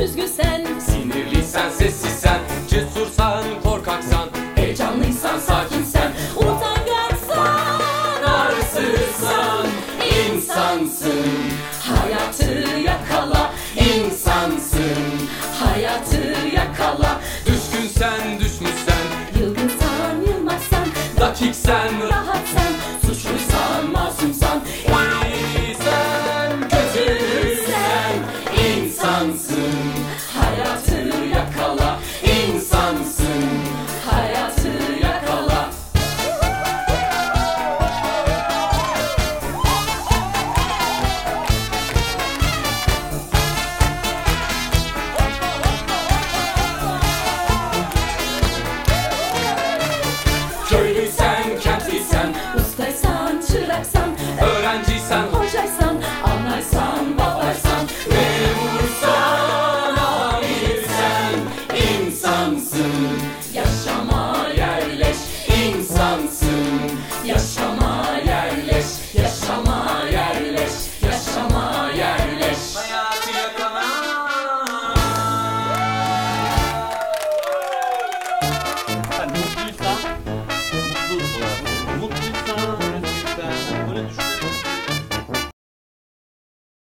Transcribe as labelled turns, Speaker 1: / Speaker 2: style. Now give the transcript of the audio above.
Speaker 1: düzgünsen,
Speaker 2: sinirliysen, sessizsen, cesursan, korkaksan,
Speaker 1: heyecanlıysan, sakinsen, utangaçsan,
Speaker 2: arsızsan, insansın.
Speaker 1: hayatı yakala, insansın. Hayatı yakala,
Speaker 2: Düşkünsen, düşmüşsen,
Speaker 1: yılgınsan, yılmazsan,
Speaker 2: dakiksen,
Speaker 1: rahatsan, suçluysan,